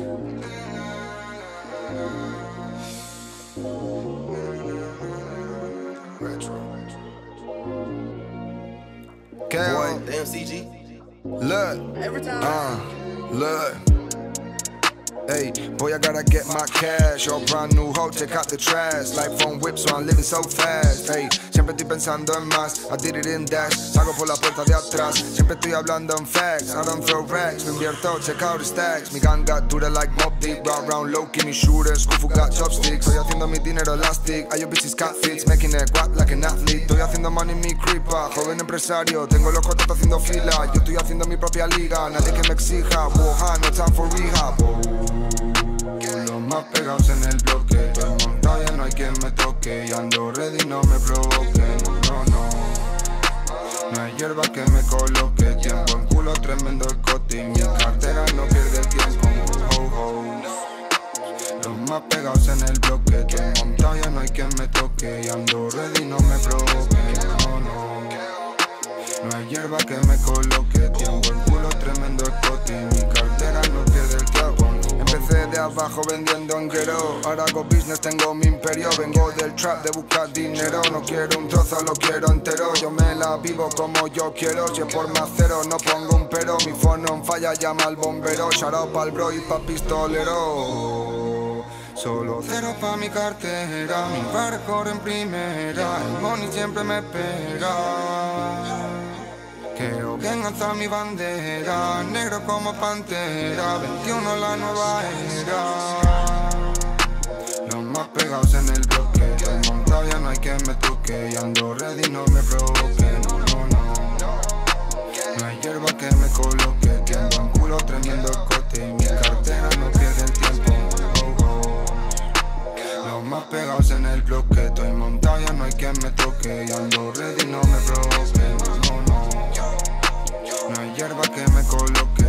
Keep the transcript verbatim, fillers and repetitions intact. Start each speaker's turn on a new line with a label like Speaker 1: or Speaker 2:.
Speaker 1: Boy,
Speaker 2: damn C G.
Speaker 1: Look,
Speaker 2: Every time.
Speaker 1: uh, look. Hey, boy, I gotta get my cash. Or brand new hoe, check out the trash. Life on whip, so I'm living so fast. Hey, siempre estoy pensando en más. I did it in dash. Salgo por la puerta de atrás. Siempre estoy hablando en facts. I don't throw racks. Me invierto, check out the stacks. Mi gang got dura like Mob Deep. Round round low, give me shooters. Kufu got chopsticks. Estoy haciendo mi dinero elastic. I your bitches cat fits. Making it guap like an athlete. Estoy haciendo money mi creeper. Joven empresario. Tengo los contactos haciendo fila. Yo estoy haciendo mi propia liga. Nadie que me exija. Woha, no time for rehab. Los más pegados en el bloque. Estoy montado, ya no hay quien me toque. Y ando ready, no me provoque. No, no, no hay hierba que me coloque. Tiempo en culo, tremendo escote. Y mi cartera no pierde el tiempo. Ho, ho. Los más pegados en el bloque. Estoy montado, ya no hay quien me toque. Y ando ready, no me provoque. No, no, no hay hierba que me coloque. Tiempo en culo, tremendo escote. Y mi cartera no pierde el tiempo. Empecé de abajo vendiendo en guero. Ahora hago business, tengo mi imperio. Vengo del trap de buscar dinero. No quiero un trozo, lo quiero entero. Yo me la vivo como yo quiero. Si es por más cero, no pongo un pero. Mi phone no falla, llama al bombero. Shout out pa'l bro y pa' pistolero. Solo cero pa' mi cartera. Mi barco en primera. El money siempre me espera. Quiero que alza mi bandera, negro como pantera, veintiuno la nueva era. Los más pegados en el bloque, estoy montado, ya no hay quien me toque. Y ando ready, no me provoque, no, no, no. No hay hierba que me coloque, tiempo en culo, tremendo escote. Y mi cartera no pierde el tiempo, oh, oh. Los más pegados en el bloque, estoy montado, ya no hay quien me toque. Y ando ready, no me provoque, no, no. No hay hierba que me coloque.